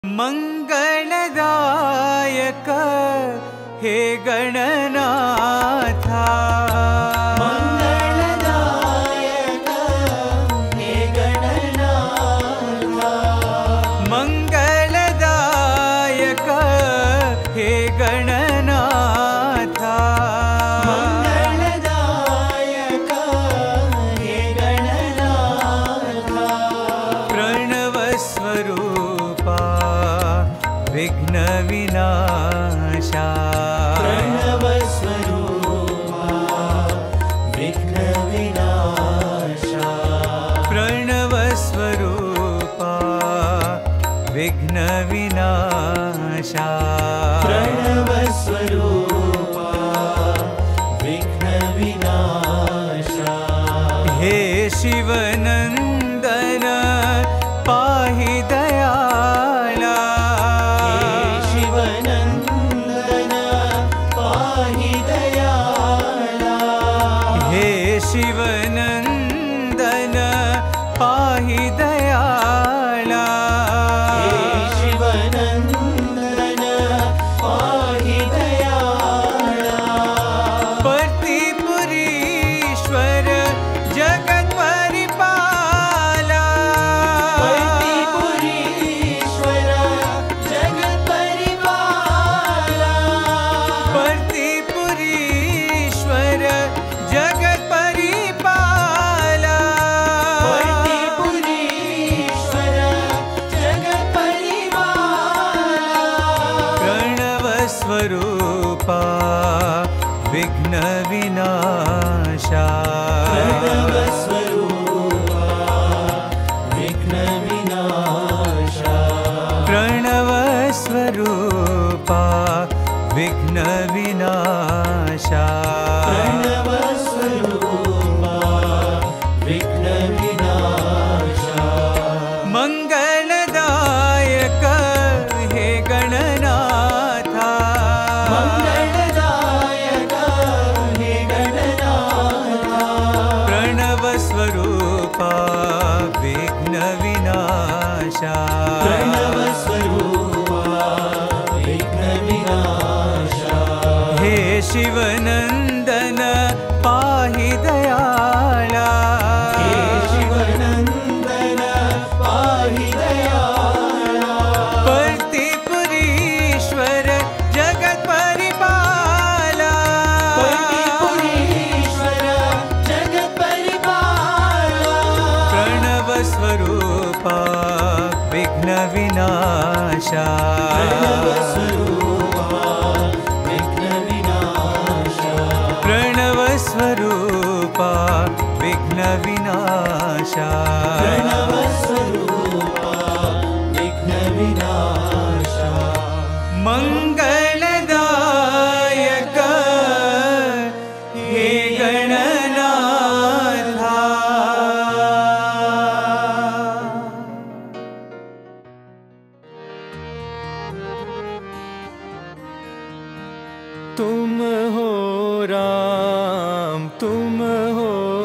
मंगलदायक हे गणनाथा, मंगलदायक हे गणनाथा, मंगलदायक हे गणनाथा, मंगलदायक हे गणनाथा, प्रणव स्वरूपा विघ्न विनाशा, प्रणव स्वरूपा विघ्न विनाशा, प्रणव स्वरूपा विघ्न विनाशा, प्रणव स्वरूपा विघ्न विनाशा, हे शिवनंदन पाहि दयाला, हे शिवनंदन पाहि दयाला, हे शिवनंदन पाहि दयाला, हे शिवनंदन पाहि दयाला, पर्तिपुरीश्वर जगत परिपाला, पर्तिपुरीश्वर जगत परिपाला, पर्तिपुरीश्वर जगत परिपाला, पर्तिपुरीश्वर जगत परिपाला, प्रणव स्वरूपा विघ्न विनाशा, प्रणव स्वरूपा विघ्न विनाशा, प्रणव स्वरूपा विघ्न विनाशा, प्रणव स्वरूपा विघ्न विनाशा, मंगलदायक हे गणनाथा, मंगलदायक हे गणनाथा, प्रणव स्वरूपा विघ्न विनाशा, प्रणव स्वरूपा विघ्न विनाशा, हे शिवनंदन पाहि दयाला, हे शिवनंदन पाहि दयाला, पर्तिपुरीश्वर जगत परिपाला, पर्तिपुरीश्वर जगत परिपाला, प्रणव स्वरूपा विघ्न विनाशा, प्रणव स्वरूपा विघ्न विनाशा, प्रणव स्वरूपा विघ्न विनाशा, प्रणव स्वरूपा विघ्न विनाशा, मंगलदायक हे गणनाथा, तुम हो राम, तुम हो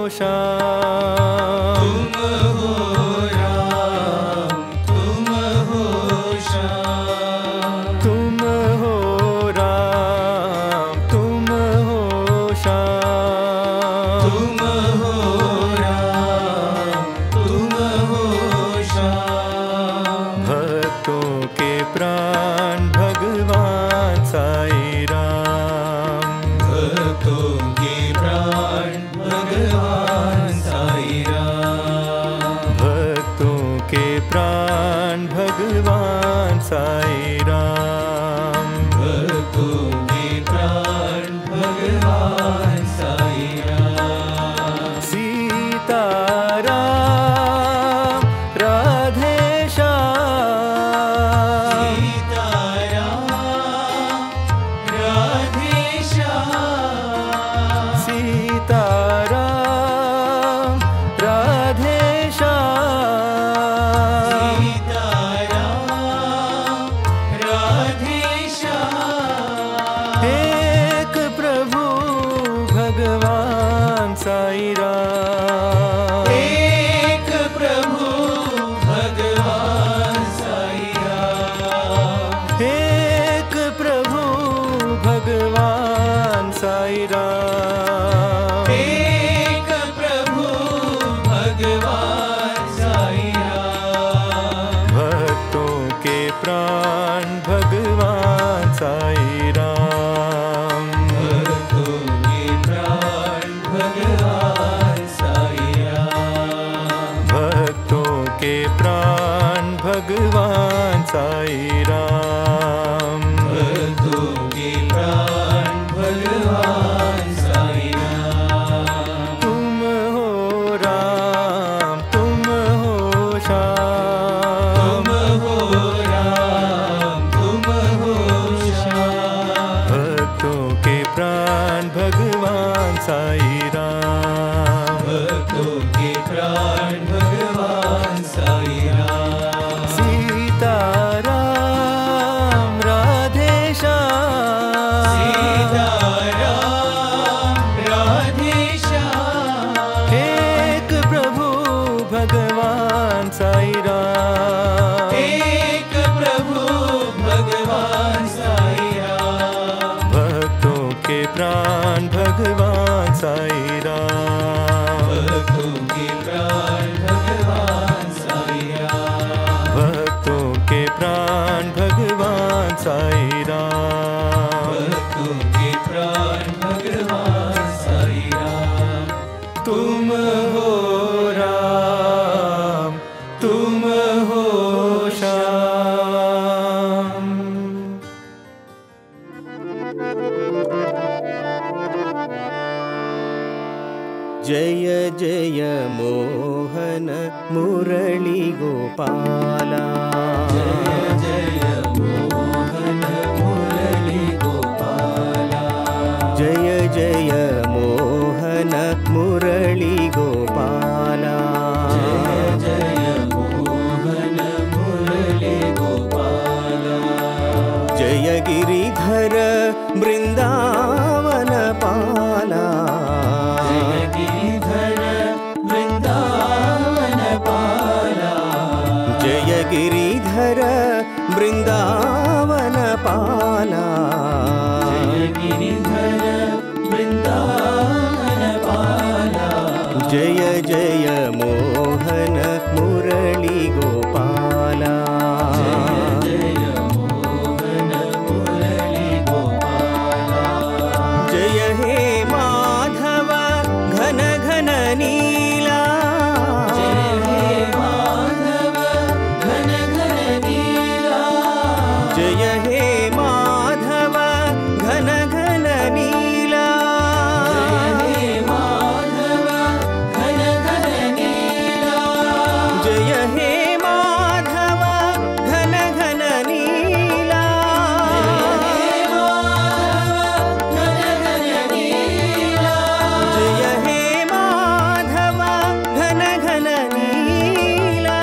श्याम, तुम हो राम, तुम हो श्याम, तुम हो राम, तुम हो श्याम, तुम हो राम, तुम हो श्याम, भक्तों के प्राण भगवान साई राम, भक्तों के प्राण भगवान साई राम, भक्तों के प्राण भगवान साई राम, भक्तों के प्राण भगवान साई राम, सीताराम राधे श्याम, सीताराम राधे श्याम, सीताराम राधे श्याम, सीताराम राधे राम। एक प्रभु भगवान साई राम। भक्तों के प्राण भगवान साई राम। भक्तों के प्राण भगवान साई राम। भक्तों के प्राण भगवान साई राम। भक्तों के प्राण भगवान साई राम। तुम हो राम, तुम हो श्याम। तुम हो राम, तुम हो श्याम। भक्तों के प्राण भगवान साई राम। भक्तों के प्राण भगवान साई राम। सीताराम राधे श्याम। सीताराम राधे श्याम। एक प्रभु भगवान साई राम। एक प्रभु भगवान साई राम। भक्तों के प्राण भगवान साई राम। भक्तों के प्राण भगवान साई राम। भक्तों के प्राण भगवान साई राम। भक्तों के प्राण भगवान साई राम। तुम हो राम, तुम हो श्याम। जय जय मोहन मुरली गोपाला। जय जय मोहन मुरली गोपाला। जय जय मोहन मुरली गोपाला। जय जय मोहन मुरली गोपाला। जय गिरिधर वृंदावन पाला। जय गिरिधर वृंदावन पाला। जय गिरिधर वृंदावन पाला। जय गिरिधर वृंदावन पाला। जय जय मोहन मुरली गोपाला। जय मोहन मुरली गोपाला। जय हे माधव घन घन नीला। जय हे माधव घन घन नीला। जय हे माधव घन घन नीला। जय हे माधव घन घन नीला। जय हे माधव घन घन नीला। जय हे माधव घन घन नीला।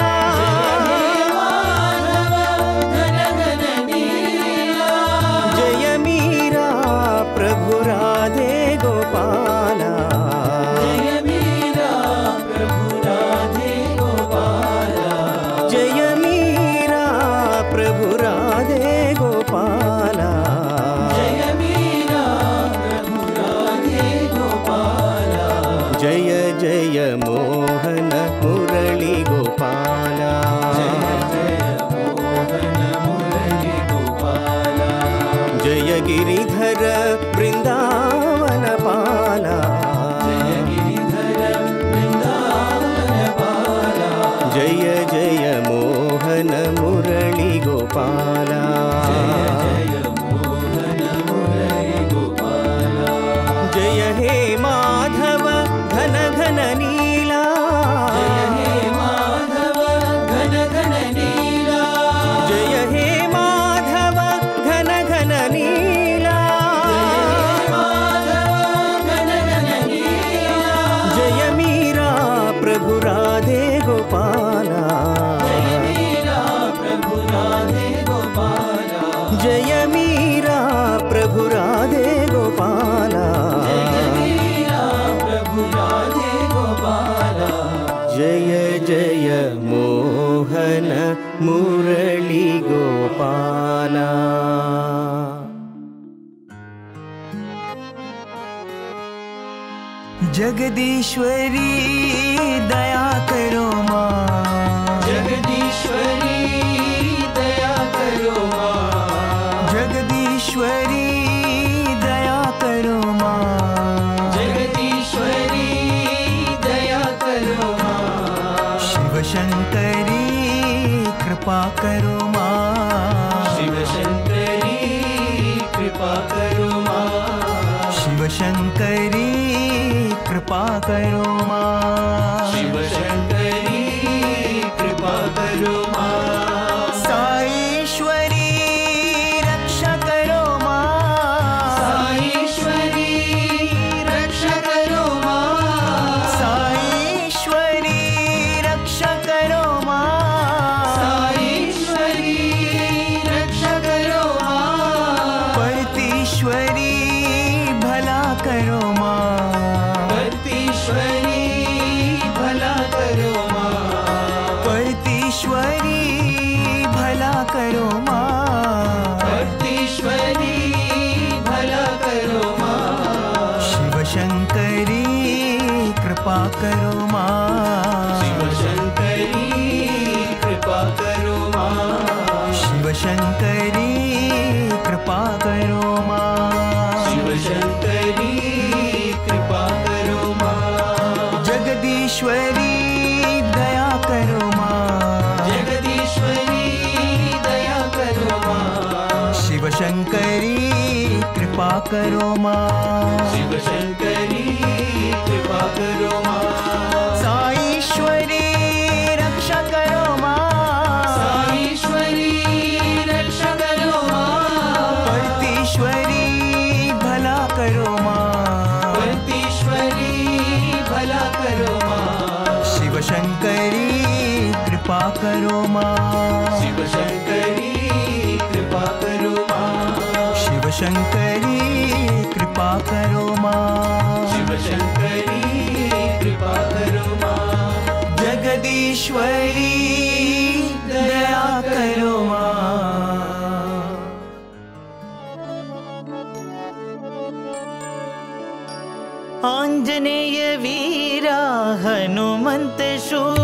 जय मीरा प्रभु राधे गोपाला। जय मीरा प्रभु राधे गोपाला। जय मीरा प्रभु राधे गोपाला। जय मीरा प्रभु राधे गोपाला। जय जय मोहन मुरली गोपाला। जय मोहन मुरली गोपाला। जय गिरिधर वृंदावन पाला। जय गिरिधर वृंदावन पाला। जय जय मोहन मुरली गोपाला। जय मोहन मुरली गोपाला। जय हे माधव घन घन नीला। जय हे माधव घन घन नीला। जय हे माधव घन घन नीला। माधव घन घन नीला। जय मीरा प्रभु राधे गोपाला। जय मीरा प्रभु राधे गोपाला। जय मीरा प्रभु राधे गोपाला। जय मीरा प्रभु राधे गोपाला। जय जय मोहन मुरली गोपाला। जगदीश्वरी दया करो माँ, जगदीश्वरी दया करो माँ, जगदीश्वरी दया करो माँ, जगदीश्वरी दया करो माँ, शिव शंकरी कृपा करो माँ, शिव शंकरी कृपा करो माँ, शिव शंकरी कृपा करो माँ, शिव शंकरी कृपा करो माँ, साईश्वरी रक्षा करो माँ, साईश्वरी रक्षा करो माँ, साईश्वरी रक्षा करो माँ, साईश्वरी रक्षा करो माँ, परतीश्वरी भला करो माँ, परतीश्वरी भला करो माँ, परतीश्वरी भला करो माँ, परतीश्वरी भला करो माँ, शिव शंकरी कृपा करो माँ, शिव शंकरी कृपा करो माँ, शिव शंकरी कृपा करो माँ, शिव शंकरी कृपा करो माँ, जगदीश्वरी दया करो माँ, जगदीश्वरी दया करो माँ, शिव शंकरी कृपा करो माँ, शिव शंकरी कृपा करो माँ, साईश्वरी रक्षा करो माँ, साईश्वरी रक्षा करो माँ, परतीश्वरी भला करो माँ, परतीश्वरी भला करो माँ, शिव शंकरी कृपा करो माँ, शिव शंकरी कृपा करो माँ, शिव शंकरी कृपा करो माँ, शिव शंकरी कृपा करो माँ, जगदीश्वरी दया करो माँ। आंजनेय वीरा हनुमंत शूरा